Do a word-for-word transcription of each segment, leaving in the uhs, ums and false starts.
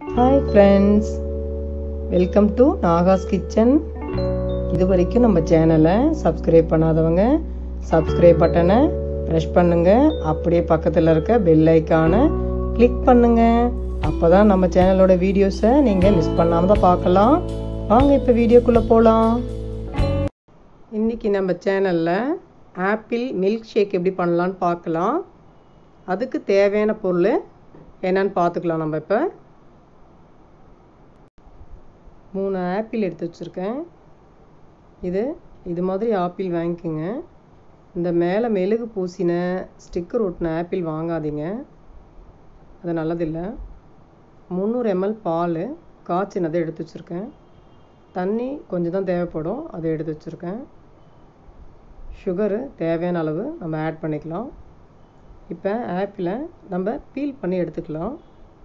Hi friends, welcome to Naga's Kitchen. இது வரைக்கும் நம்ம சேனலை சப்ஸ்கிரைப் பண்ணாதவங்க சப்ஸ்கிரைப் பட்டனை ப்ரெஸ் பண்ணுங்க. அப்படியே பக்கத்தில் இருக்க பெல் ஐக்கானை கிளிக் பண்ணுங்க. அப்போதான் நம்ம சேனலோட வீடியோஸை நீங்கள் மிஸ் பண்ணாமல் தான் பார்க்கலாம். வாங்க இப்போ வீடியோக்குள்ளே போகலாம். இன்றைக்கி நம்ம சேனலில் ஆப்பிள் மில்க் ஷேக் எப்படி பண்ணலான்னு பார்க்கலாம். அதுக்கு தேவையான பொருள் என்னன்னு பார்த்துக்கலாம். நம்ம இப்போ மூணு ஆப்பிள் எடுத்து வச்சுருக்கேன். இது இது மாதிரி ஆப்பிள் வாங்கிக்கோங்க. இந்த மேலே மெழுகு பூசின ஸ்டிக்கர் ஒட்டின ஆப்பிள் வாங்காதீங்க, அது நல்லதில்லை. முந்நூறு எம்எல் பால் காய்ச்சினதை எடுத்து வச்சுருக்கேன். தண்ணி கொஞ்சம் தான் தேவைப்படும், அதை எடுத்து வச்சுருக்கேன். சுகரு தேவையான அளவு நம்ம ஆட் பண்ணிக்கலாம். இப்போ ஆப்பிளை நம்ம பீல் பண்ணி எடுத்துக்கலாம்.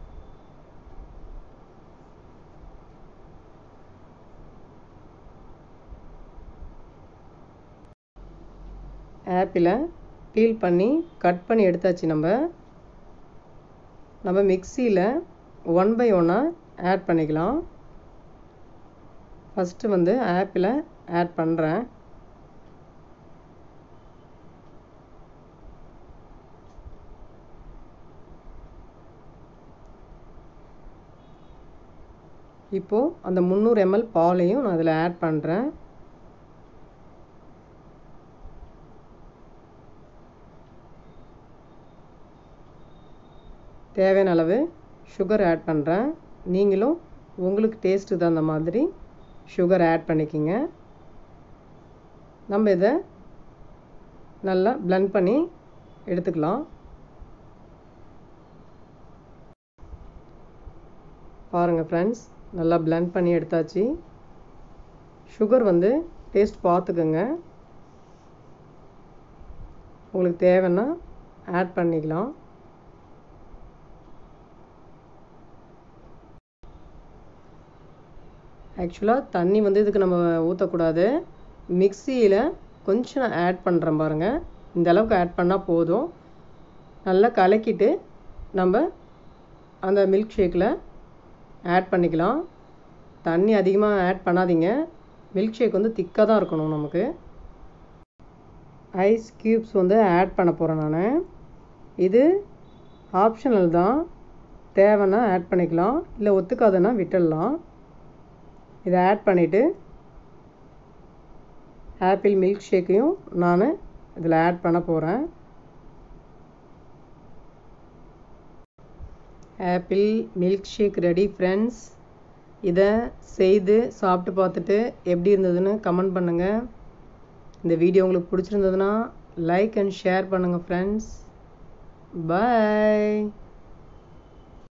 ஆப்பிளை பீல் பண்ணி கட் பண்ணி எடுத்தாச்சு. நம்ம நம்ம மிக்சியில் ஒன் பை ஒன்னாக ஆட் பண்ணிக்கலாம். ஃபஸ்ட்டு வந்து ஆப்பிளை ஆட் பண்ணுறேன். இப்போது அந்த முந்நூறு எம்எல் பாலையும் நான் அதில் ஆட் பண்ணுறேன். தேவையான அளவு சுகர் ஆட் பண்ணுறேன். நீங்களும் உங்களுக்கு டேஸ்ட்டு தகுந்த மாதிரி சுகர் ஆட் பண்ணிக்கிங்க. நம்ம இதை நல்லா பிளெண்ட் பண்ணி எடுத்துக்கலாம். பாருங்கள் ஃப்ரெண்ட்ஸ், நல்லா பிளெண்ட் பண்ணி எடுத்தாச்சு. சுகர் வந்து டேஸ்ட் பார்த்துக்குங்க, உங்களுக்கு தேவைன்னா ஆட் பண்ணிக்கலாம். ஆக்சுவலாக தண்ணி வந்து இதுக்கு நம்ம ஊற்றக்கூடாது. மிக்சியில் கொஞ்சம் நான் ஆட் பண்ணுறேன் பாருங்கள், இந்த அளவுக்கு ஆட் பண்ணால் போதும். நல்லா கலக்கிட்டு நம்ம அந்த மில்க் ஷேக்கில் ஆட் பண்ணிக்கலாம். தண்ணி அதிகமாக ஆட் பண்ணாதீங்க, மில்க் ஷேக் வந்து திக்காக தான் இருக்கணும் நமக்கு. ஐஸ் க்யூப்ஸ் வந்து ஆட் பண்ண போகிறேன் நான். இது ஆப்ஷனல் தான், தேவைன்னா ஆட் பண்ணிக்கலாம், இல்லை ஒத்துக்காதுன்னா விட்டுடலாம். இதை ஆட் பண்ணிவிட்டு ஆப்பிள் மில்க் ஷேக்கையும் நான் இதில் ஆட் பண்ண போகிறேன். Apple milk shake ready friends. இதை செய்து சாப்பிட்டு பார்த்துட்டு எப்படி இருந்ததுன்னு கமெண்ட் பண்ணுங்கள். இந்த வீடியோ உங்களுக்கு பிடிச்சிருந்ததுன்னா லைக் அண்ட் ஷேர் பண்ணுங்கள் ஃப்ரெண்ட்ஸ். பாய்.